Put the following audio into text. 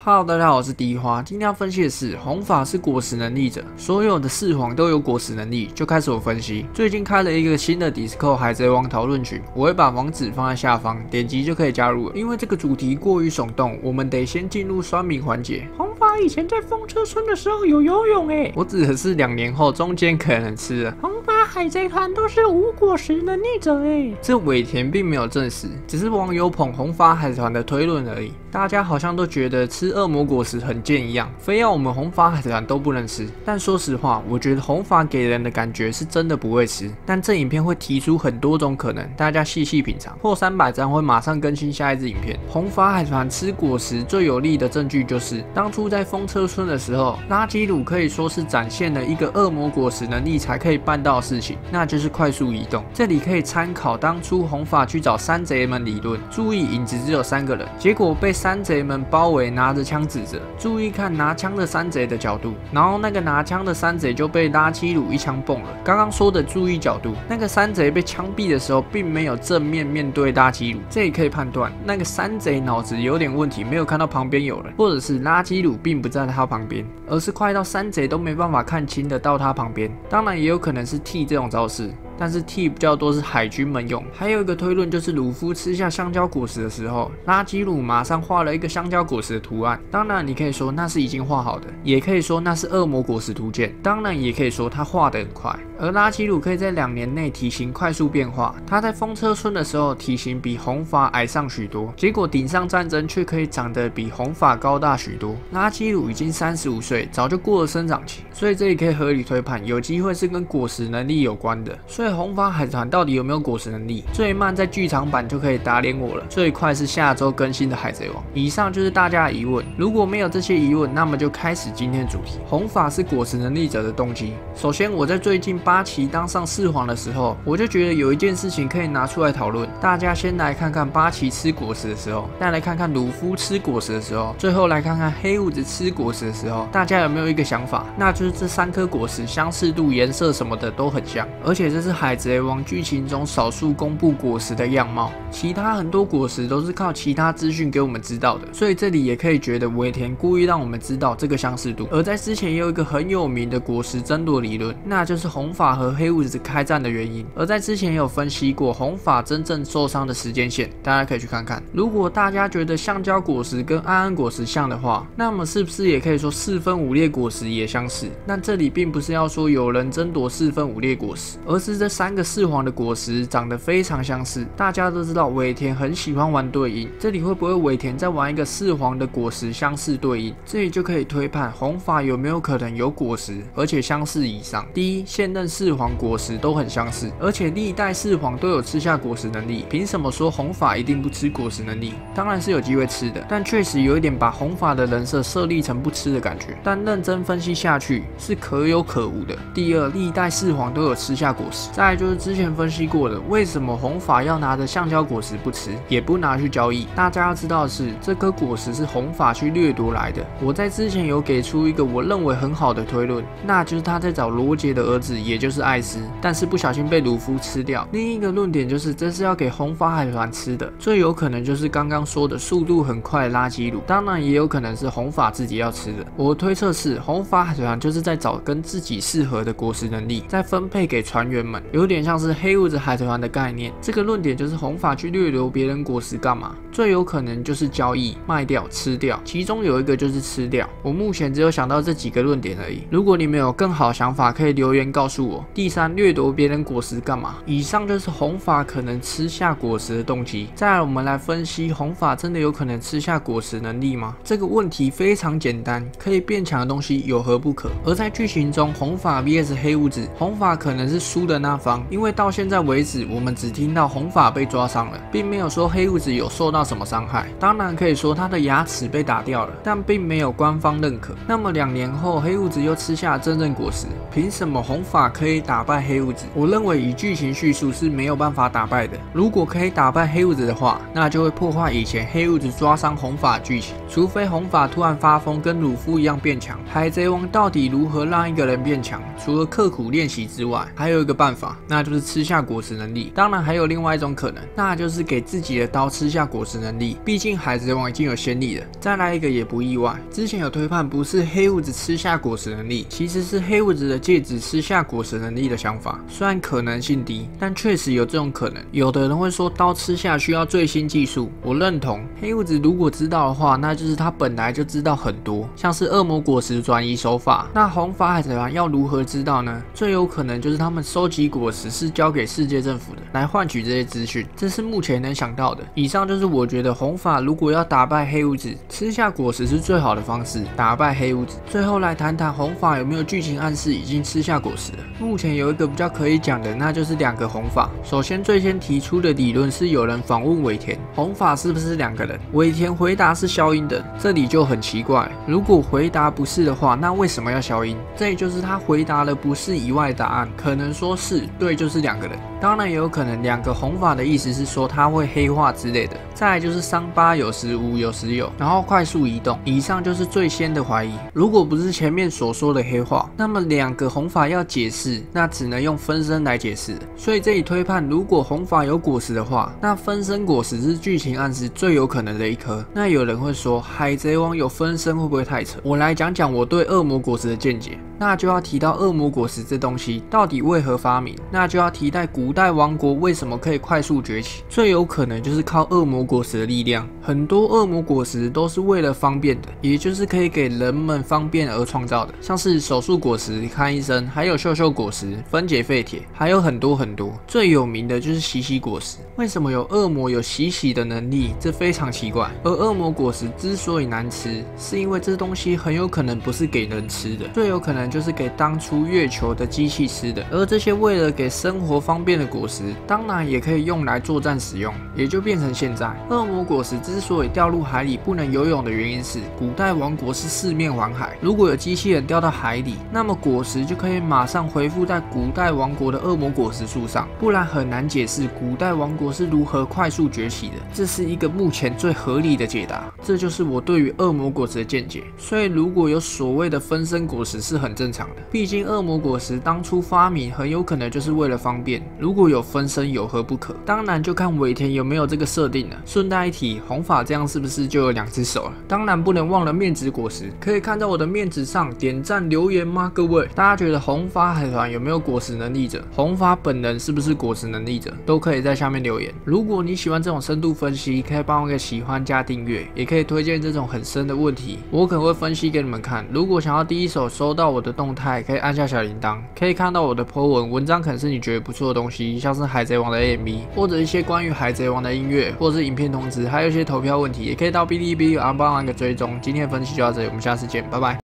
Hello， 大家好，我是迪花。今天要分析的是红发是果实能力者，所有的四皇都有果实能力。就开始我分析。最近开了一个新的 Discord 海贼王讨论群，我会把网址放在下方，点击就可以加入了。因为这个主题过于耸动，我们得先进入酸民环节。 红发以前在风车村的时候有游泳诶， 我指的是2年后，中间可能吃了。 红发海贼团都是无果实能力者诶， 这尾田并没有证实，只是网友捧红发海贼团的推论而已。大家好像都觉得吃恶魔果实很贱一样，非要我们红发海贼团都不能吃。但说实话，我觉得红发给人的感觉是真的不会吃。但这影片会提出很多种可能，大家细细品尝。破300赞会马上更新下一支影片。红发海贼团吃果实最有力的证据就是，当初在风车村的时候，拉基鲁可以说是展现了一个恶魔果实能力才可以办到的事情，那就是快速移动。这里可以参考当初红发去找山贼们理论，注意影子只有3个人，结果被山贼们包围，拿着枪指着。注意看拿枪的山贼的角度，然后那个拿枪的山贼就被拉基鲁一枪崩了。刚刚说的注意角度，那个山贼被枪毙的时候，并没有正面面对拉基鲁，这也可以判断那个山贼脑子有点问题，没有看到旁边有人，或者是拉基鲁并不在他旁边，而是快到山贼都没办法看清的到他旁边。当然也有可能是 T 这种招式。但是 T 比较多是海军们用。还有一个推论就是鲁夫吃下香蕉果实的时候，拉基鲁马上画了一个香蕉果实的图案。当然你可以说那是已经画好的，也可以说那是恶魔果实图鉴，当然也可以说他画得很快。而拉基鲁可以在2年内体型快速变化，他在风车村的时候体型比红发矮上许多，结果顶上战争却可以长得比红发高大许多。拉基鲁已经35岁，早就过了生长期，所以这里可以合理推判，有机会是跟果实能力有关的。所以红发海贼团到底有没有果实能力？最慢在剧场版就可以打脸我了，最快是下周更新的海贼王。以上就是大家的疑问，如果没有这些疑问，那么就开始今天的主题：红发是果实能力者的动机。首先，我在最近8期当上4皇的时候，我就觉得有一件事情可以拿出来讨论。大家先来看看8期吃果实的时候，再来看看鲁夫吃果实的时候，最后来看看黑胡子吃果实的时候，大家有没有一个想法？那就是这3颗果实相似度、颜色什么的都很像，而且这是海贼王剧情中少数公布果实的样貌，其他很多果实都是靠其他资讯给我们知道的，所以这里也可以觉得尾田故意让我们知道这个相似度。而在之前也有一个很有名的果实争夺理论，那就是红发和黑胡子开战的原因。而在之前也有分析过红发真正受伤的时间线，大家可以去看看。如果大家觉得橡胶果实跟安安果实像的话，那么是不是也可以说4分5裂果实也相似？那这里并不是要说有人争夺4分5裂果实，而是这3个4皇的果实长得非常相似。大家都知道尾田很喜欢玩对应，这里会不会尾田在玩一个4皇的果实相似对应？这里就可以推判红发有没有可能有果实，而且相似以上。第一，现任4皇果实都很相似，而且历代4皇都有吃下果实能力，凭什么说红发一定不吃果实能力？当然是有机会吃的，但确实有一点把红发的人设设立成不吃的感觉。但认真分析下去是可有可无的。第二，历代4皇都有吃下果实。再来就是之前分析过的，为什么红发要拿着橡胶果实不吃，也不拿去交易？大家要知道的是，这颗果实是红发去掠夺来的。我在之前有给出一个我认为很好的推论，那就是他在找罗杰的儿子，也就是艾斯，但是不小心被鲁夫吃掉。另一个论点就是这是要给红发海贼团吃的，最有可能就是刚刚说的速度很快的拉基鲁，当然也有可能是红发自己要吃的。我的推测是红发海贼团就是在找跟自己适合的果实能力，再分配给船员们，有点像是黑胡子海贼团的概念。这个论点就是红发去掠夺别人果实干嘛？最有可能就是交易、卖掉、吃掉，其中有一个就是吃掉。我目前只有想到这几个论点而已，如果你们有更好想法，可以留言告诉我。第三，掠夺别人果实干嘛？以上就是红发可能吃下果实的动机。再来，我们来分析红发真的有可能吃下果实能力吗？这个问题非常简单，可以变强的东西有何不可？而在剧情中，红发 vs 黑胡子，红发可能是输的那方，因为到现在为止，我们只听到红发被抓伤了，并没有说黑胡子有受到什么伤害。当然可以说他的牙齿被打掉了，但并没有官方认可。那么2年后，黑胡子又吃下真正果实，凭什么红发可以打败黑胡子？我认为以剧情叙述是没有办法打败的。如果可以打败黑胡子的话，那就会破坏以前黑胡子抓伤红发的剧情。除非红发突然发疯，跟鲁夫一样变强。海贼王到底如何让一个人变强？除了刻苦练习之外，还有一个办法，那就是吃下果实能力。当然还有另外一种可能，那就是给自己的刀吃下果实能力，毕竟海贼王已经有先例了。再来一个也不意外，之前有推判不是黑胡子吃下果实能力，其实是黑胡子的戒指吃下果实能力的想法。虽然可能性低，但确实有这种可能。有的人会说刀吃下需要最新技术，我认同。黑胡子如果知道的话，那就是他本来就知道很多，像是恶魔果实转移手法。那红发海贼团要如何知道呢？最有可能就是他们收集果实是交给世界政府的，来换取这些资讯，这是目前能想到的。以上就是我觉得红发如果要打败黑胡子，吃下果实是最好的方式，打败黑胡子。最后来谈谈红发有没有剧情暗示已经吃下果实了。目前有一个比较可以讲的，那就是2个红发。首先最先提出的理论是有人访问尾田，红发是不是2个人？尾田回答是消音的，这里就很奇怪。如果回答不是的话，那为什么要消音？这也就是他回答了不是以外答案，可能说是对，就是2个人。当然也有可能2个红发的意思是说他会黑化之类的。再来就是伤疤有时无，有时有，然后快速移动。以上就是最先的怀疑。如果不是前面所说的黑化，那么2个红发要解释，那只能用分身来解释。所以这里推判，如果红发有果实的话，那分身果实是剧情暗示最有可能的一颗。那有人会说，海贼王有分身会不会太扯？我来讲讲我对恶魔果实的见解。那就要提到恶魔果实这东西到底为何发明，那就要提到古代王国为什么可以快速崛起，最有可能就是靠恶魔果实的力量。很多恶魔果实都是为了方便的，也就是可以给人们方便而创造的，像是手术果实、看医生，还有秀秀果实、分解废铁，还有很多很多。最有名的就是洗洗果实。为什么有恶魔有洗洗的能力？这非常奇怪。而恶魔果实之所以难吃，是因为这东西很有可能不是给人吃的，最有可能就是给当初月球的机器吃的。而这些为了给生活方便的果实，当然也可以用来作战使用，也就变成现在恶魔果实之所以掉入海里不能游泳的原因是，古代王国是四面环海，如果有机器人掉到海里，那么果实就可以马上回复在古代王国的恶魔果实树上，不然很难解释古代王国是如何快速崛起的。这是一个目前最合理的解答，这就是我对于恶魔果实的见解。所以如果有所谓的分身果实是很正常的，毕竟恶魔果实当初发明很有可能就是为了方便，如果有分身有何不可？当然就看尾田有没有这个设定了。顺带一提，红发这样是不是就有2只手了？当然不能忘了面纸果实，可以看在我的面纸上点赞留言吗？各位，大家觉得红发海团有没有果实能力者？红发本人是不是果实能力者？都可以在下面留言。如果你喜欢这种深度分析，可以帮我个喜欢加订阅，也可以推荐这种很深的问题，我可能会分析给你们看。如果想要第一手收到我的动态，可以按下小铃铛，可以看到我的 po 文，文章可能是你觉得不错的东西，像是海贼王的 AMV， 或者一些关于海贼王的音乐，或者是影片通知，还有一些投票问题，也可以到哔哩哔哩帮忙个追踪。今天的分析就到这里，我们下次见，拜拜。